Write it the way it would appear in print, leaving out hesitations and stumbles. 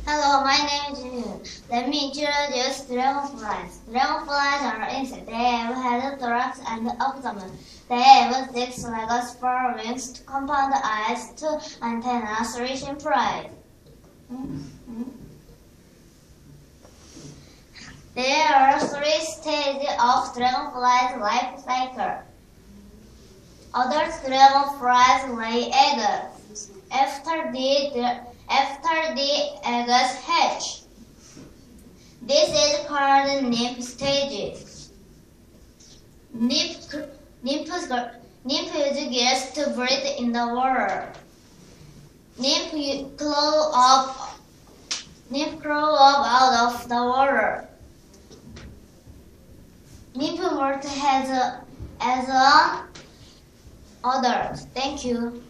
Hello, my name is Jun. Let me introduce dragonflies. Dragonflies are insects. They have head, thorax, and abdomen. They have 6 legs, 4 wings, 2 compound eyes, 2 antennas, reaching prey. There are 3 stages of dragonflies' life cycle. Adult dragonflies lay eggs. After the eggs hatch, this is called nymph stage. Nymph use gills to breathe in the water. Nymph crawl up out of the water. Nymph molt has an adult. Thank you.